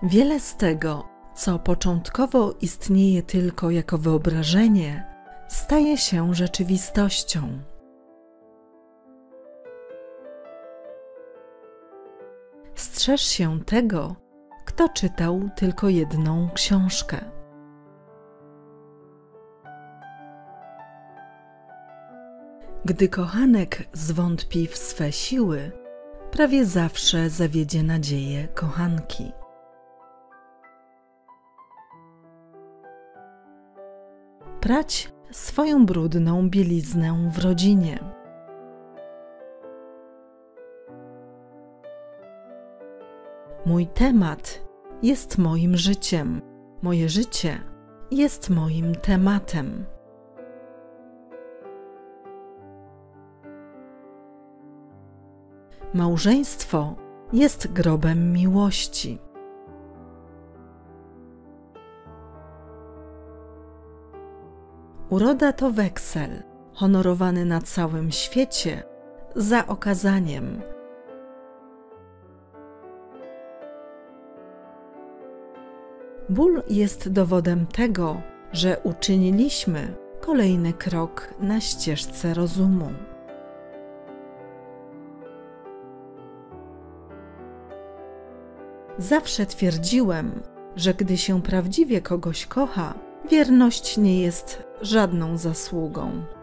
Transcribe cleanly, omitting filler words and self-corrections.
Wiele z tego, co początkowo istnieje tylko jako wyobrażenie, staje się rzeczywistością. Strzeż się tego, kto czytał tylko jedną książkę. Gdy kochanek zwątpi w swe siły, prawie zawsze zawiedzie nadzieję kochanki. Prać swoją brudną bieliznę w rodzinie. Mój temat jest moim życiem. Moje życie jest moim tematem. Małżeństwo jest grobem miłości. Uroda to weksel, honorowany na całym świecie za okazaniem. Ból jest dowodem tego, że uczyniliśmy kolejny krok na ścieżce rozumu. Zawsze twierdziłem, że gdy się prawdziwie kogoś kocha, wierność nie jest żadną zasługą.